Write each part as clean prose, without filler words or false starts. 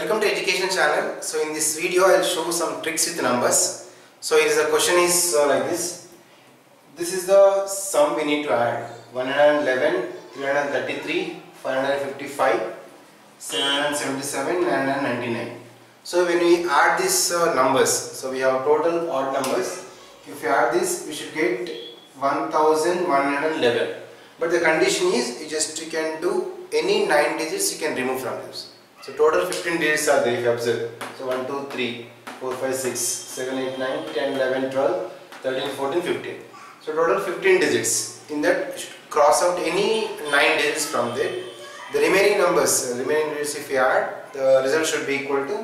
Welcome to Education channel. So in this video I will show some tricks with numbers. So here is a question is like this. This is the sum we need to add: 111, 333, 555, 777, 999. So when we add these numbers, so we have total odd numbers. If you add this, we should get 1111. But the condition is you can do any 9 digits you can remove from this. So total 15 digits are there if you observe. So 1, 2, 3, 4, 5, 6, 7, 8, 9, 10, 11, 12, 13, 14, 15. So total 15 digits. In that you should cross out any 9 digits from there. The remaining numbers, remaining digits if you add, the result should be equal to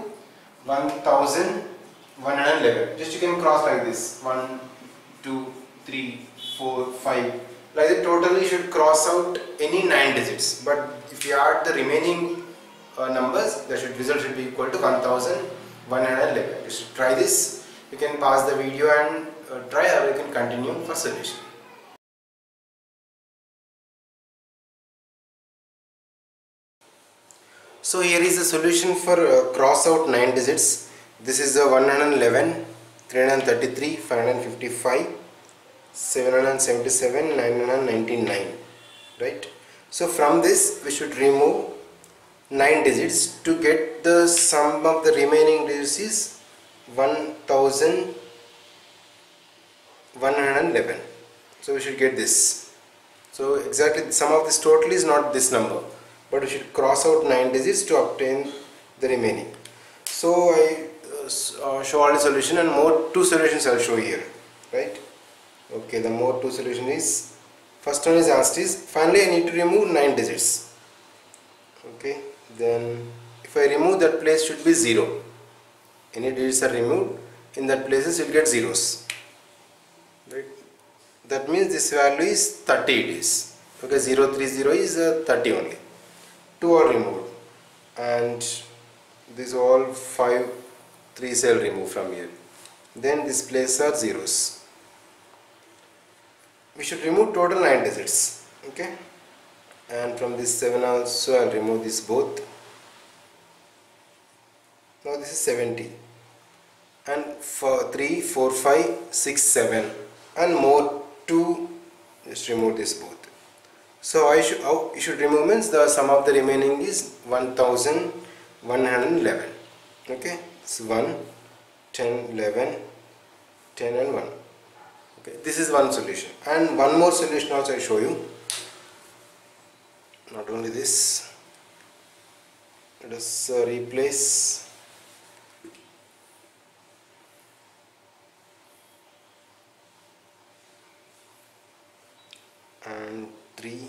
1111. Just you can cross like this. 1, 2, 3, 4, 5. Like that totally you should cross out any 9 digits. But if you add the remaining numbers, the result should be equal to 1111. You should try this. You can pause the video and try, or you can continue for solution. So here is the solution for cross out 9 digits. This is the 111, 333, 555, 777, 999. Right? So from this we should remove 9 digits. To get the sum of the remaining digits is 1111. So we should get this. So exactly the sum of this total is not this number, but we should cross out 9 digits to obtain the remaining. So I show all the solution, and more 2 solutions I will show here. Right? Okay, the more 2 solution is, first one is asked is, finally I need to remove 9 digits. Okay, then if I remove, that place should be 0. Any digits are removed, in that places you will get zeros. Right? That means this value is 30 it is. Okay, 030 is 30 only. 2 are removed, and these all 5 3s I will remove from here. Then this place are zeros. We should remove total 9 digits. Okay, and from this 7 also I will remove this both. Now this is 70, and for 3, 4, 5, 6, 7, and more 2, just remove this both. So how you should remove means the sum of the remaining is 1111. Okay, it's 1, 10, 11, 10 and 1. Okay, this is one solution, and one more solution also I show you. Not only this, let us replace and 3.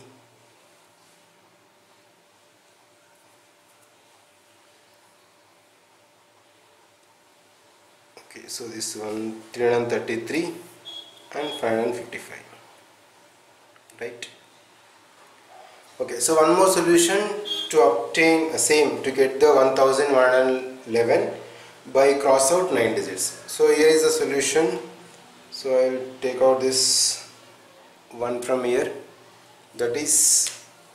Okay, so this one 333 and 555. Right? Okay, so one more solution to obtain same, to get the 1111 by cross out 9 digits. So here is the solution. So I will take out this 1 from here, that is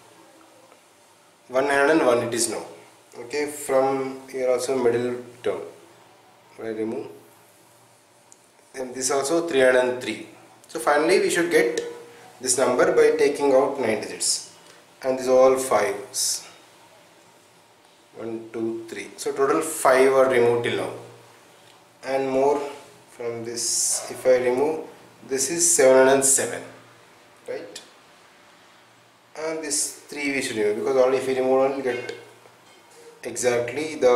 101 it is now. Okay, from here also middle term I remove, and this also 303. So finally we should get this number by taking out 9 digits, and these all 5s. 1, 2, 3. So total 5 are removed till now, and more from this if I remove, this is 707. Right? And this 3 we should remove, because only if we remove only get exactly the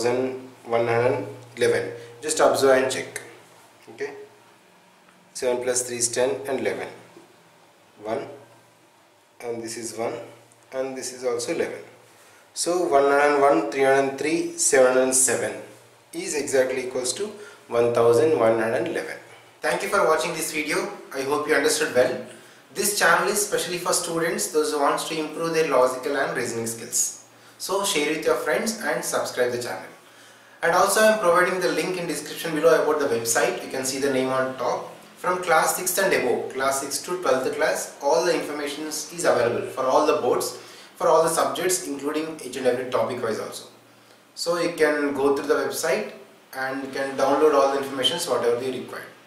1111. Just observe and check. Okay, 7 plus 3 is 10 and 11. 1, and this is 1, and this is also 11. So 101, 303, 707 is exactly equals to 1111. Thank you for watching this video. I hope you understood well. This channel is specially for students, those who want to improve their logical and reasoning skills. So share with your friends and subscribe the channel. And also I am providing the link in description below about the website. You can see the name on top. From class 6th and above, class 6 to 12th class, all the information is available for all the boards, for all the subjects, including each and every topic wise also. So you can go through the website and you can download all the information whatever you require.